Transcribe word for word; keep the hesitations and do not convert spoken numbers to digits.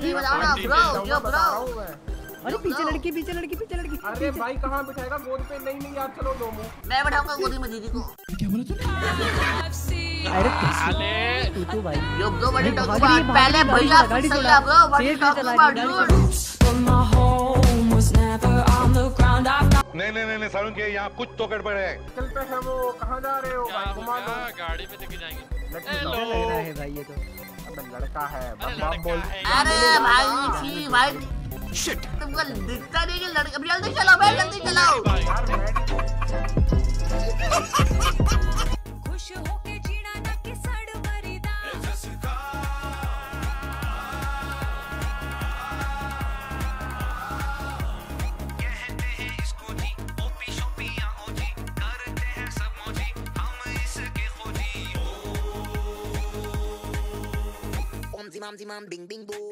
जी बताओ ना ब्रो, यो ब्रो। अरे पीछे लड़की, पीछे लड़की, पीछे लड़की। अरे भाई कहाँ बिठाएगा गोद पे? नहीं नहीं यार चलो दो मुंह। मैं बैठाऊंगा गोदी में दीदी को। क्या बोला तूने? अरे तू तू भाई यो ब्रो बड़ी टक्कर बात पहले भैया सही है ब्रो बड़ी टक्कर बात नहीं नहीं नहीं सारुण के यहाँ कुछ तो गड़बड़ है। चल पे है वो, कहाँ जा रहे हो भाई? घुमा दो गाड़ी में लेके जाएंगे। लग रहा है भाई ये तो। अबे लड़का है बाप बोल। अरे भाई छी भाई शिट तुमको दिखता नहीं कि लड़का। अब जल्दी चलो भाई जल्दी चलाओ। खुश होके जीना ना कि सड़ मरीदा। कहते हैं इसको जी ओपी शोपी या ओजी, करते हैं सब मौजी हम इसके खोजी। ओम जी माम जी माम बिंग बिंग बू।